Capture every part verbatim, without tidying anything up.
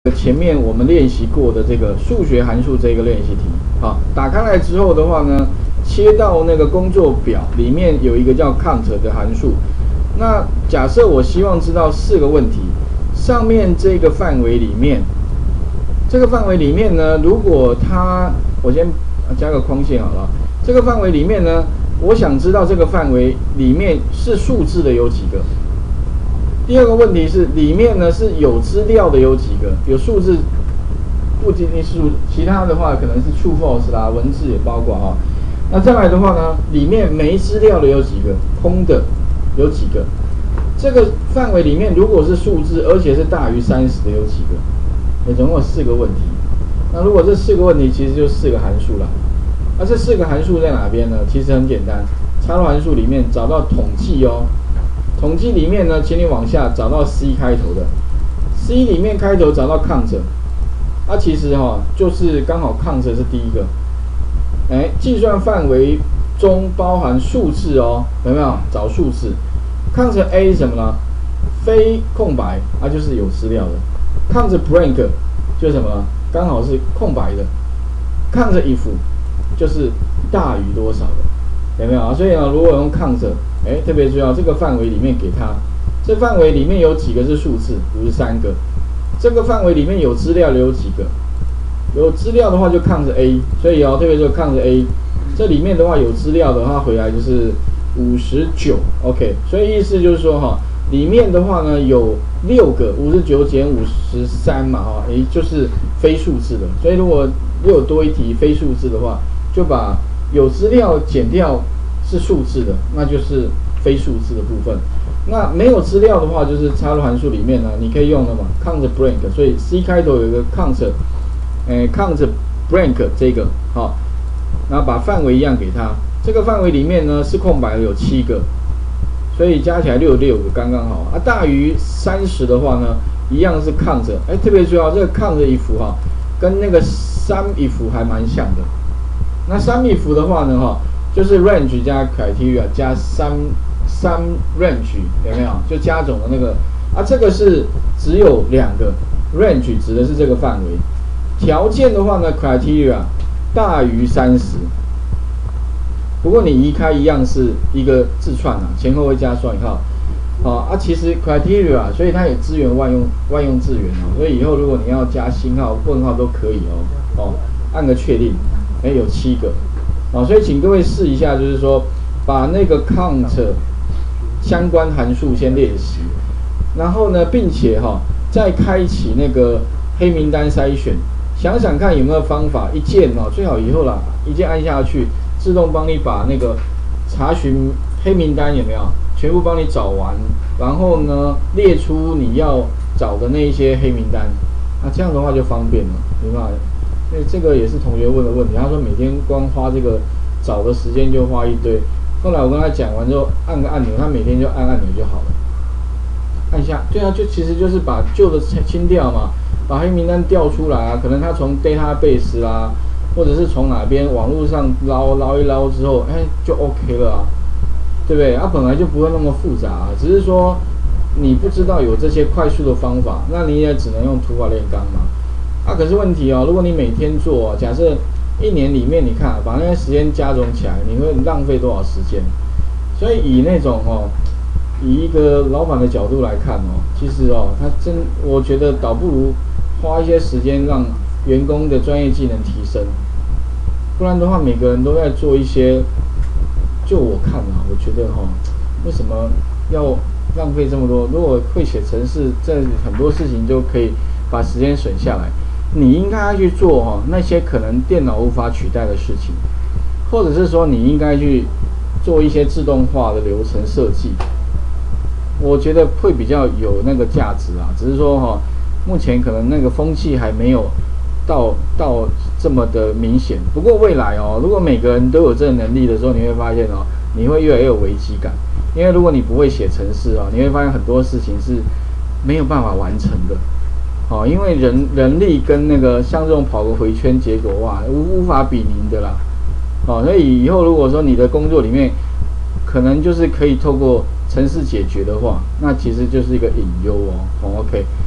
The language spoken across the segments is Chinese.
前面我们练习过的这个数学函数这个练习题啊，打开来之后的话呢，切到那个工作表里面有一个叫 count 的函数。那假设我希望知道四个问题，上面这个范围里面，这个范围里面呢，如果它我先加个框线好了，这个范围里面呢，我想知道这个范围里面是数字的有几个。第二个问题是，里面呢是有资料的有几个？有数字，不仅仅数，其他的话可能是 true false 啦，文字也包括哈。那再来的话呢，里面没资料的有几个？空的有几个？这个范围里面如果是数字，而且是大于三十的有几个？也总共有四个问题。那如果这四个问题其实就四个函数了。那这四个函数在哪边呢？其实很简单，插入函数里面找到统计哦。统计里面呢，请你往下找到 C 开头的 ，C 里面开头找到 count， 啊，其实哈、哦、就是刚好 count 是第一个，哎，计算范围中包含数字哦，有没有？找数字 ，count A 是什么呢？非空白，啊就是有资料的 ，count blank 就是什么呢？刚好是空白的 ，count if 就是大于多少的，有没有啊？所以呢，如果用 count， 哎，特别注意这个范围里面给它，这范围里面有几个是数字？五十三个。这个范围里面有资料的有几个？有资料的话就 count A， 所以哦，特别说 count A， 这里面的话有资料的话回来就是五十九 ，OK， 所以意思就是说哈，里面的话呢有六个，五十九减五十三嘛哈，也就是非数字的，所以如果又有多一题非数字的话，就把有资料减掉。是数字的，那就是非数字的部分。那没有资料的话，就是插入函数里面呢，你可以用的嘛 ，count blank。所以 C 开头有一个 count， 诶 count blank 这个好，然后把范围一样给它。这个范围里面呢是空白的，有七个，所以加起来六十六个，刚刚好。啊，大于三十的话呢，一样是 count。哎，特别注意啊，这个 count if 哈，跟那个 sum if 还蛮像的。那 sum if 的话呢，哈。就是 range 加 criteria 加 sum sum range 有没有？就加总的那个啊，这个是只有两个 range 指的是这个范围。条件的话呢 ，criteria 大于三十。不过你移开一样是一个字串啊，前后会加双引号。啊啊，其实 criteria 所以它也支援万用万用字元哦，所以以后如果你要加星号、问号都可以哦。哦，按个确定，哎，有七个。啊，所以请各位试一下，就是说把那个 count 相关函数先练习，然后呢，并且哈、哦、再开启那个黑名单筛选，想想看有没有方法，一键哦，最好以后啦，一键按下去，自动帮你把那个查询黑名单有没有全部帮你找完，然后呢列出你要找的那一些黑名单，啊，这样的话就方便了，明白？所以这个也是同学问的问题，他说每天光花这个找的时间就花一堆。后来我跟他讲完之后，按个按钮，他每天就按按钮就好了。按下，对啊，就其实就是把旧的清掉嘛，把黑名单调出来啊。可能他从 database 啦，或者是从哪边网络上捞捞一捞之后，哎，就 OK 了啊，对不对？它、啊、本来就不会那么复杂、啊，只是说你不知道有这些快速的方法，那你也只能用土法炼钢嘛。啊，可是问题哦，如果你每天做，假设一年里面你看把那些时间加总起来，你会浪费多少时间？所以以那种哦，以一个老板的角度来看哦，其实哦，他真我觉得倒不如花一些时间让员工的专业技能提升，不然的话每个人都在做一些，就我看啊，我觉得哈、哦，为什么要浪费这么多？如果会写程式，这很多事情就可以把时间省下来。你应该去做哈、哦、那些可能电脑无法取代的事情，或者是说你应该去做一些自动化的流程设计，我觉得会比较有那个价值啊。只是说哈、哦，目前可能那个风气还没有到到这么的明显。不过未来哦，如果每个人都有这个能力的时候，你会发现哦，你会越来越有危机感。因为如果你不会写程式啊，你会发现很多事情是没有办法完成的。哦，因为人人力跟那个像这种跑个回圈结果哇，无无法比拟的啦。哦，所以以后如果说你的工作里面可能就是可以透过程式解决的话，那其实就是一个隐忧哦。哦 ，OK，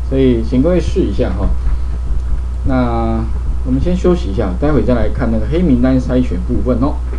所以请各位试一下哈。那我们先休息一下，待会再来看那个黑名单筛选部分哦。